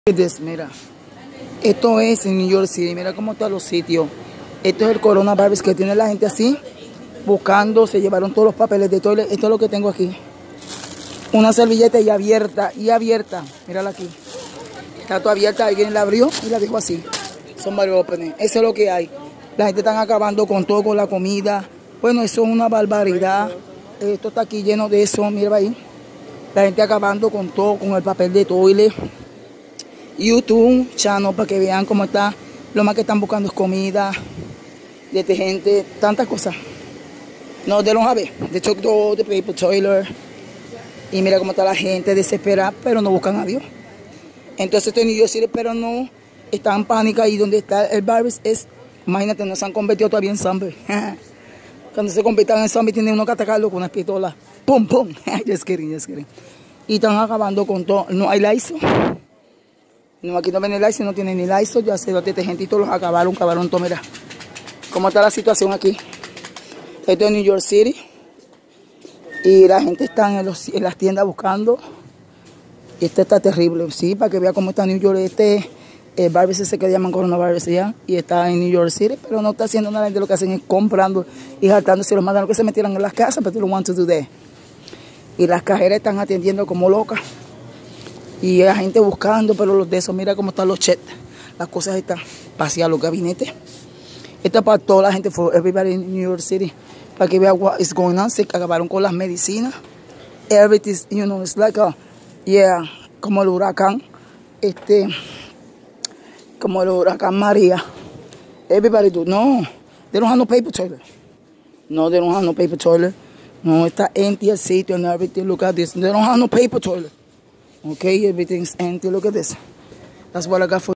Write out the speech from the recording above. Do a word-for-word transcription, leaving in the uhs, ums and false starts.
This, mira, esto es en New York City, mira cómo están los sitios. Esto es el coronavirus que tiene la gente así, buscando, se llevaron todos los papeles de toilet. Esto es lo que tengo aquí. Una servilleta y abierta, y abierta, mírala aquí. Está toda abierta, alguien la abrió y la dejó así. Son varios openings, eso es lo que hay. La gente está acabando con todo, con la comida. Bueno, eso es una barbaridad. Esto está aquí lleno de eso, mira ahí. La gente acabando con todo, con el papel de toilet. YouTube channel para que vean cómo está. Lo más que están buscando es comida, detergente, tantas cosas. No, they don't have it. They took all the paper toilet. Y mira cómo está la gente desesperada, pero no buscan a Dios. Entonces estoy en New York City, pero no están en pánica. Y donde está el virus es, imagínate, no se han convertido todavía en zombie. Cuando se conviertan en zombie tienen uno que atacarlo con una pistola. Pum, pum. Just kidding, just kidding. Y están acabando con todo. No hay Lysol. No, aquí no ven el Lysol, no tienen ni Lysol. Ya sé, los detergentitos los acabaron, acabaron todo. Mira cómo está la situación aquí. Esto es New York City. Y la gente está en, los, en las tiendas buscando. Y este está terrible, sí, para que vea cómo está New York. Este el virus ese que llaman coronavirus ya. Y está en New York City, pero no está haciendo nada. De lo que hacen es comprando y saltándose. Los mandan que se metieran en las casas, pero they don't want to do that. Y las cajeras están atendiendo como locas. Y la gente buscando, pero los de esos, mira cómo están los checks. Las cosas están vacías, los gabinetes. Esto es para toda la gente, for everybody in New York City. Para que vea what is going on. Se acabaron con las medicinas. Everything, you know, it's like a, yeah, como el huracán. Este, como el huracán María. Everybody do, no. They don't have no paper toilet. No, they don't have no paper toilet. No, está empty el sitio and everything. Look at this. They don't have no paper toilet. Okay, everything's empty. Look at this. That's what I got for